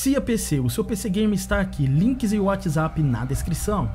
Cia PC, o seu PC Gamer está aqui, links e WhatsApp na descrição.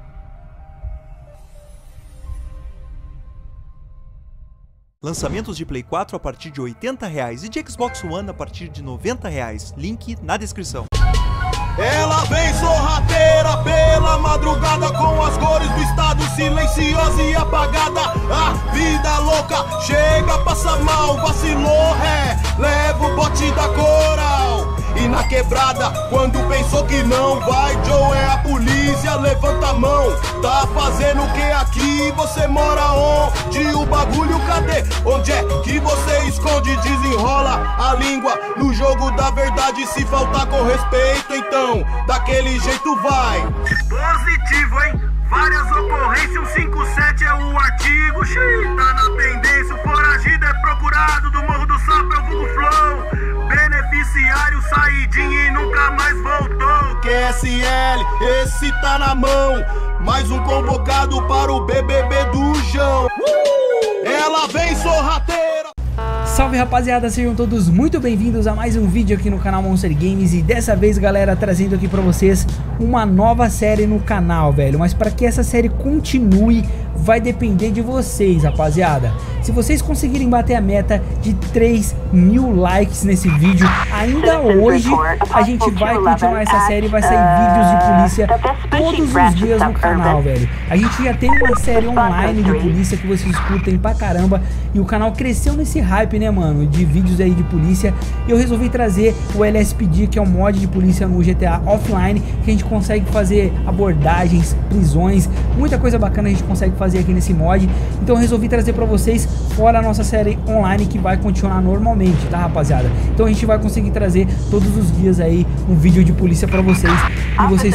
Lançamentos de Play 4 a partir de R$ 80,00 e de Xbox One a partir de R$ 90,00. Link na descrição. Ela vem sorrateira pela madrugada, com as cores do estado silenciosa e apagada. A vida louca chega, passa mal, vacilou, leva o bote da Coral. E na quebrada, quando pensou que não vai, Joe é a polícia, levanta a mão. Tá fazendo o que aqui? Você mora onde? O bagulho cadê? Onde é que você esconde? Desenrola a língua no jogo da verdade. Se faltar com respeito, então daquele jeito vai. Positivo, hein? Várias ocorrências, 157 é o artigo. Tá na pendência, o foragido é procurado. Do Morro do Sapo é o vulgo Flow. Beneficiário, saidinha e nunca mais voltou. QSL, esse tá na mão. Mais um convocado para o BBB do João. Ela vem sorrateira. Salve rapaziada, sejam todos muito bem-vindos a mais um vídeo aqui no canal Monster Games. E dessa vez, galera, trazendo aqui pra vocês uma nova série no canal, velho. Mas para que essa série continue, vai depender de vocês, rapaziada. Se vocês conseguirem bater a meta de 3.000 likes nesse vídeo, ainda hoje a gente vai continuar essa série. Vai sair vídeos de polícia todos os dias no canal, velho. A gente já tem uma série online de polícia que vocês curtem pra caramba. E o canal cresceu nesse hype, né, mano, de vídeos aí de polícia. E eu resolvi trazer o LSPD, que é um mod de polícia no GTA Offline, que a gente consegue fazer abordagens, prisões, muita coisa bacana a gente consegue fazer aqui nesse mod. Então eu resolvi trazer pra vocês, fora a nossa série online que vai continuar normalmente, tá, rapaziada? Então a gente vai conseguir trazer todos os dias aí um vídeo de polícia pra vocês. E vocês,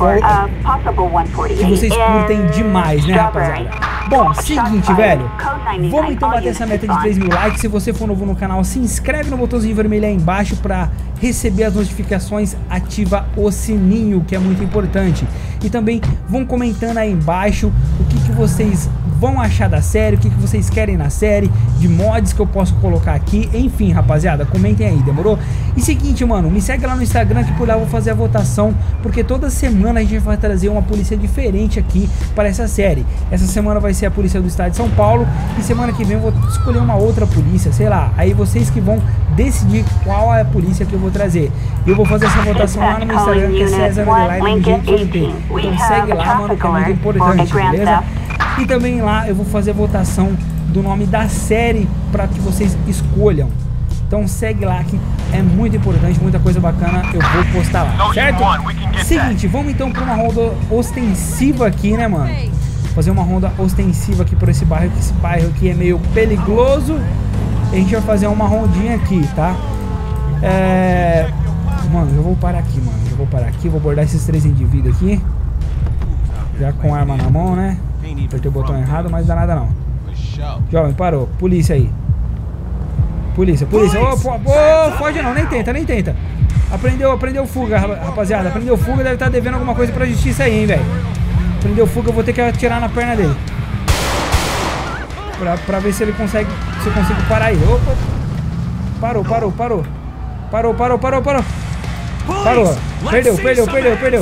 curtem demais, né, rapaziada? Bom, seguinte, velho, vamos então bater essa meta de 3.000 likes. Se você for novo no canal, se inscreve no botãozinho vermelho aí embaixo pra receber as notificações, ativa o sininho, que é muito importante. E também vão comentando aí embaixo o que vocês vão achar da série, o que vocês querem na série, de mods que eu posso colocar aqui. Enfim, rapaziada, comentem aí, demorou? E seguinte, mano, me segue lá no Instagram, que por lá eu vou fazer a votação, porque toda semana a gente vai trazer uma polícia diferente aqui para essa série. Essa semana vai ser a polícia do estado de São Paulo, e semana que vem eu vou escolher uma outra polícia, sei lá. Aí vocês que vão decidir qual é a polícia que eu vou trazer. Eu vou fazer essa votação lá no meu Instagram, que é César_LGT. Então segue lá, mano, que é muito importante, beleza? E também lá eu vou fazer a votação do nome da série para que vocês escolham. Então segue lá, que é muito importante, muita coisa bacana eu vou postar lá, certo? Seguinte, vamos então para uma ronda ostensiva aqui, né, mano? Fazer uma ronda ostensiva aqui por esse bairro, que esse bairro aqui é meio perigoso. A gente vai fazer uma rondinha aqui, tá? Mano, eu vou parar aqui, mano. Eu vou parar aqui, vou abordar esses 3 indivíduos aqui. Já com arma na mão, né? Apertei o botão errado, mas não dá nada não. Jovem, parou. Polícia aí. Polícia. Ô, foge não, nem tenta. Aprendeu fuga, rapaziada. Aprendeu fuga, deve estar devendo alguma coisa pra justiça aí, hein, velho. Aprendeu fuga, eu vou ter que atirar na perna dele. Pra ver se ele consegue. Se eu consigo parar aí. Opa. Parou. Parou. Perdeu.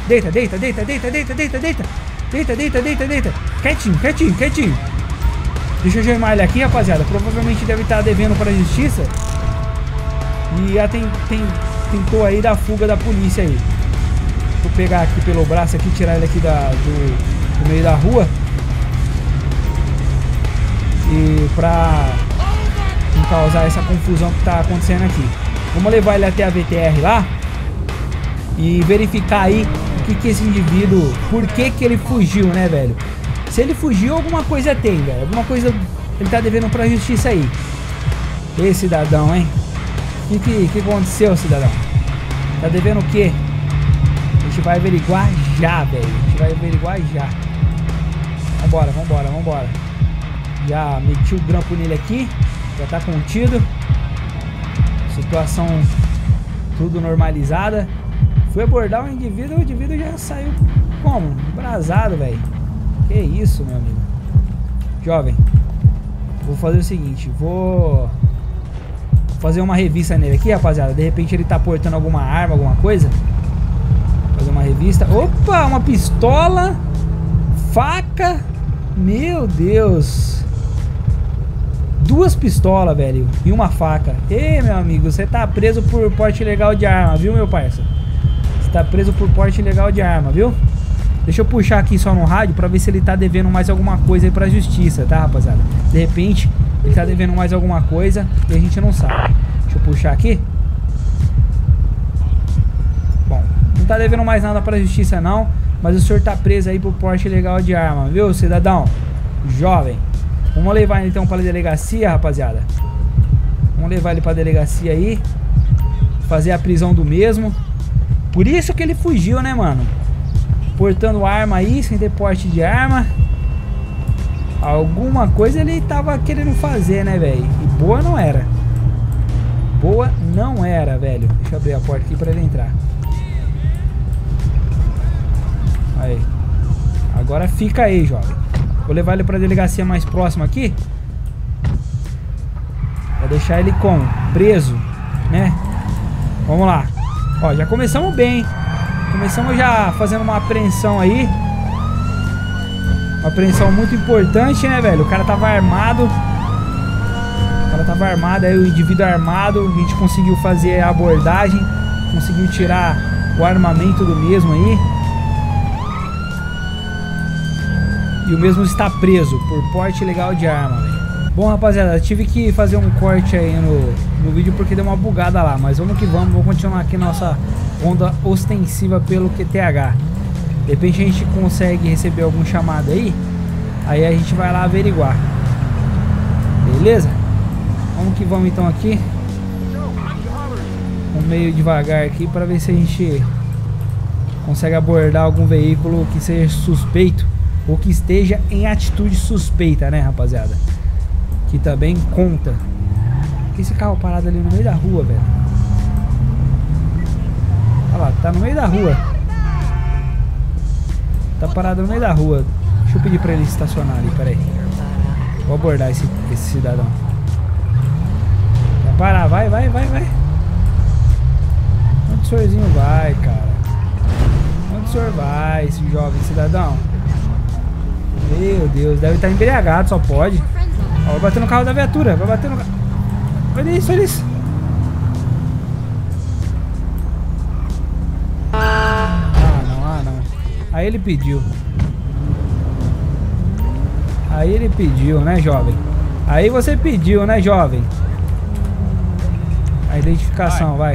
Deita. Quietinho. Deixa eu gemar ele aqui, rapaziada. Provavelmente deve estar devendo para a justiça. E já tentou aí dar fuga da polícia aí. Vou pegar aqui pelo braço aqui, tirar ele aqui do meio da rua. E pra não causar essa confusão que tá acontecendo aqui. Vamos levar ele até a VTR lá e verificar aí o que esse indivíduo, por que ele fugiu, né, velho? Se ele fugiu, alguma coisa tem, velho. Alguma coisa ele tá devendo pra justiça aí. Ei, cidadão, hein? O que aconteceu, cidadão? Tá devendo o quê? A gente vai averiguar já, velho. Vambora. Já meti o grampo nele aqui. Já tá contido. Situação tudo normalizada. Fui abordar o indivíduo já saiu como? Embrasado, velho. Que isso, meu amigo. Jovem, vou fazer o seguinte, vou fazer uma revista nele aqui, rapaziada. De repente ele tá portando alguma arma, alguma coisa. Fazer uma revista. Opa, uma pistola. Faca. Meu Deus. 2 pistolas, velho. E uma faca. Ei, meu amigo, você tá preso por porte ilegal de arma, viu, meu parça? Você tá preso por porte ilegal de arma, viu? Deixa eu puxar aqui só no rádio pra ver se ele tá devendo mais alguma coisa aí pra justiça, tá, rapaziada? De repente, ele tá devendo mais alguma coisa e a gente não sabe. Deixa eu puxar aqui. Bom, não tá devendo mais nada pra justiça não, mas o senhor tá preso aí por porte ilegal de arma, viu, cidadão? Jovem. Vamos levar ele então pra delegacia, rapaziada. Vamos levar ele pra delegacia aí. Fazer a prisão do mesmo. Por isso que ele fugiu, né, mano? Portando arma aí, sem ter porte de arma. Alguma coisa ele tava querendo fazer, né, velho? E boa não era. Boa não era, velho. Deixa eu abrir a porta aqui pra ele entrar. Aí. Agora fica aí, jovem. Vou levar ele pra delegacia mais próxima aqui. Pra deixar ele como? Preso, né? Vamos lá. Ó, já começamos bem. Começamos já fazendo uma apreensão aí. Uma apreensão muito importante, né, velho? O cara tava armado. O cara tava armado, aí o indivíduo armado. A gente conseguiu fazer a abordagem. Conseguiu tirar o armamento do mesmo aí. E o mesmo está preso por porte ilegal de arma, velho. Bom, rapaziada, eu tive que fazer um corte aí no vídeo porque deu uma bugada lá. Mas vamos que vamos, vou continuar aqui nossa ronda ostensiva pelo QTH. De repente a gente consegue receber algum chamado aí. Aí a gente vai lá averiguar. Beleza? Vamos que vamos então aqui. Vamos meio devagar aqui para ver se a gente consegue abordar algum veículo que seja suspeito. Ou que esteja em atitude suspeita, né, rapaziada? Que também conta. Esse carro parado ali no meio da rua, velho. Olha lá, tá no meio da rua. Tá parado no meio da rua. Deixa eu pedir pra ele estacionar ali, peraí. Vou abordar esse cidadão. Vai parar, vai. Onde o senhorzinho vai, cara? Onde o senhor vai, esse jovem cidadão? Meu Deus, deve estar embriagado, só pode. Ó, vai bater no carro da viatura, vai bater no carro. Olha isso, olha isso. Ah, não. Aí ele pediu. Né, jovem? Aí você pediu, né, jovem? A identificação, vai.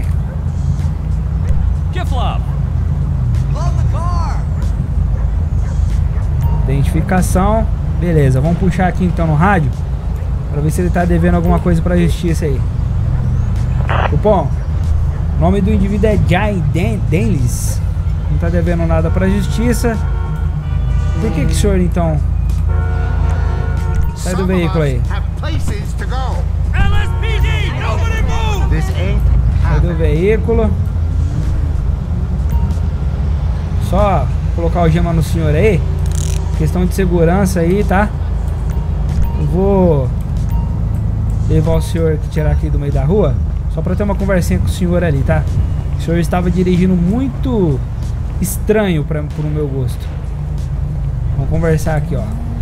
Identificação. Beleza, vamos puxar aqui então no rádio pra ver se ele tá devendo alguma coisa pra justiça aí. Cupom. O nome do indivíduo é Jay Denlis. Não tá devendo nada pra justiça. Por que o senhor então sai do veículo aí? Sai do veículo. Só colocar o gema no senhor aí. Questão de segurança aí, tá? Eu vou levar o senhor aqui, tirar aqui do meio da rua. Só pra ter uma conversinha com o senhor ali, tá? O senhor estava dirigindo muito estranho pro meu gosto. Vamos conversar aqui, ó.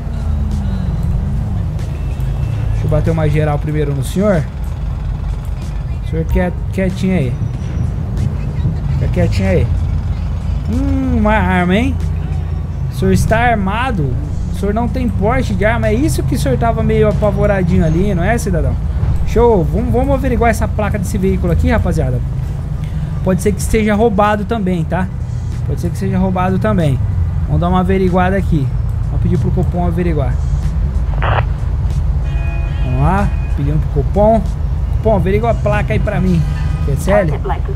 Deixa eu bater uma geral primeiro no senhor. O senhor quietinho aí. Fica quietinho aí. Uma arma, hein? O senhor está armado. O senhor não tem porte de arma. É isso que o senhor tava meio apavoradinho ali, não é, cidadão? Show. Vamos averiguar essa placa desse veículo aqui, rapaziada. Pode ser que seja roubado também, tá? Pode ser que seja roubado também. Vamos dar uma averiguada aqui. Vamos pedir pro Cupom averiguar. Vamos lá. Pedindo pro Cupom. Cupom, averigua a placa aí pra mim. QSL.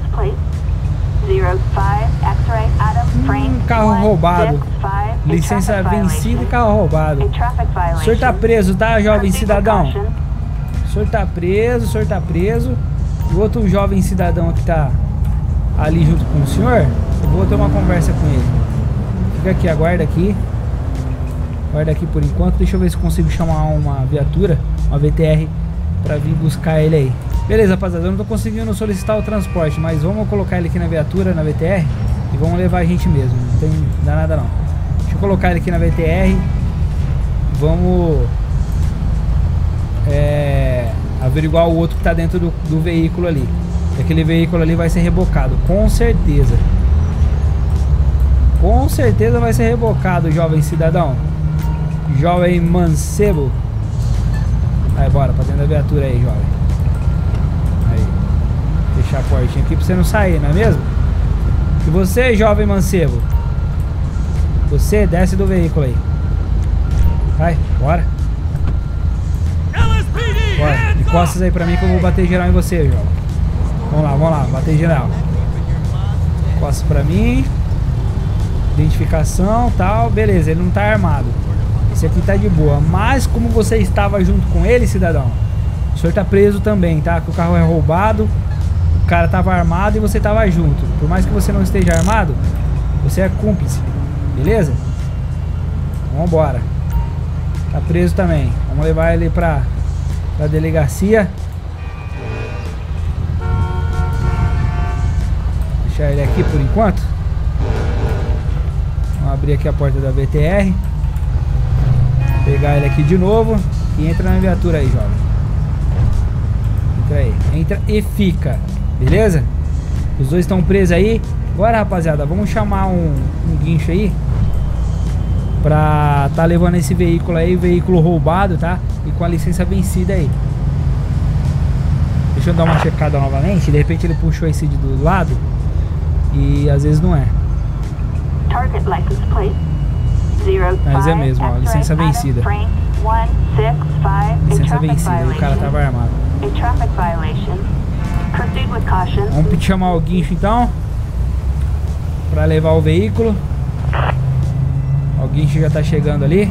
Carro roubado. Licença vencida e carro roubado. O senhor tá preso, tá, jovem cidadão? O senhor tá preso. E o outro jovem cidadão que tá ali junto com o senhor, eu vou ter uma conversa com ele. Fica aqui, aguarda aqui. Aguarda aqui por enquanto. Deixa eu ver se consigo chamar uma viatura, uma VTR, pra vir buscar ele aí. Beleza, rapaziada, eu não tô conseguindo solicitar o transporte, mas vamos colocar ele aqui na viatura, na VTR, e vamos levar a gente mesmo, não tem dá nada não. Deixa eu colocar ele aqui na VTR, vamos averiguar o outro que tá dentro do veículo ali. Aquele veículo ali vai ser rebocado, com certeza. Com certeza vai ser rebocado, jovem cidadão. Jovem mancebo. Aí, bora, pra dentro da viatura aí, jovem. Fechar a portinha aqui pra você não sair, não é mesmo? E você, jovem mancebo, você desce do veículo aí. Vai, bora. Bora, encostas aí pra mim que eu vou bater geral em você, jovem. Vamos lá, bater geral. Encosta pra mim. Identificação, tal, beleza, ele não tá armado. Esse aqui tá de boa. Mas como você estava junto com ele, cidadão, o senhor tá preso também, tá? Que o carro é roubado. O cara tava armado e você tava junto. Por mais que você não esteja armado, você é cúmplice, beleza? Vambora. Tá preso também. Vamos levar ele pra delegacia. Deixar ele aqui por enquanto. Vamos abrir aqui a porta da VTR. Pegar ele aqui de novo. E entra na viatura aí, jovem. Entra aí. Entra e fica. Beleza? Os dois estão presos aí. Agora, rapaziada, vamos chamar um guincho aí pra tá levando esse veículo aí, veículo roubado, tá? E com a licença vencida aí. Deixa eu dar uma checada novamente. De repente ele puxou esse do lado e às vezes não é. Mas é mesmo, ó, licença vencida. Licença vencida, e o cara tava armado. Vamos chamar o guincho então pra levar o veículo. O guincho já tá chegando ali.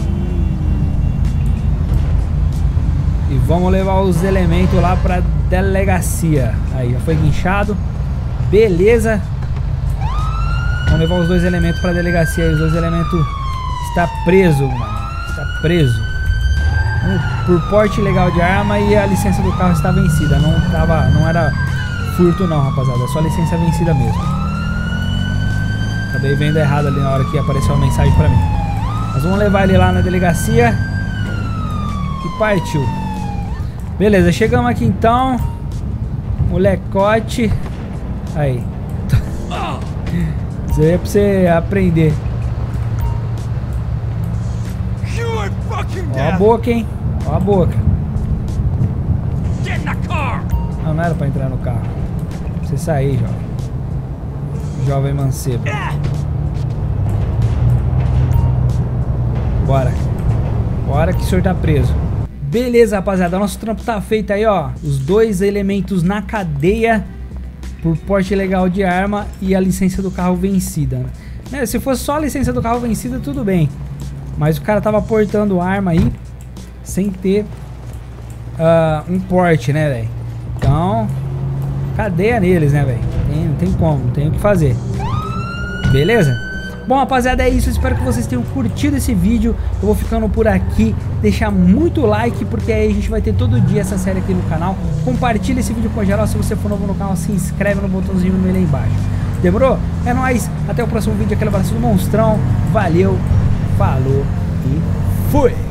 E vamos levar os elementos lá pra delegacia. Aí, já foi guinchado. Beleza. Vamos levar os dois elementos pra delegacia aí. Os dois elementos está preso, mano. Está preso. Por porte ilegal de arma e a licença do carro está vencida. Não era furto não, rapaziada. Só licença vencida mesmo. Acabei vendo errado ali na hora que apareceu a mensagem pra mim. Mas vamos levar ele lá na delegacia. E partiu. Beleza, chegamos aqui então. Molecote. Aí. Isso aí é pra você aprender. Ó a boca, hein? Ó a boca. Não era pra entrar no carro. Pra você sair, jovem. Jovem mancebo. Bora. Bora que o senhor tá preso. Beleza, rapaziada. Nosso trampo tá feito aí, ó. Os dois elementos na cadeia por porte ilegal de arma e a licença do carro vencida, né? Se fosse só a licença do carro vencida, tudo bem. Mas o cara tava portando arma aí sem ter um porte, né, velho? Então, cadeia neles, né, velho? Não tem como, não tem o que fazer. Beleza? Bom, rapaziada, é isso. Espero que vocês tenham curtido esse vídeo. Eu vou ficando por aqui. Deixar muito like, porque aí a gente vai ter todo dia essa série aqui no canal. Compartilha esse vídeo com geral. Se você for novo no canal, se inscreve no botãozinho vermelho aí embaixo. Demorou? É nóis. Até o próximo vídeo. Aquele abraço do monstrão. Valeu, falou e fui!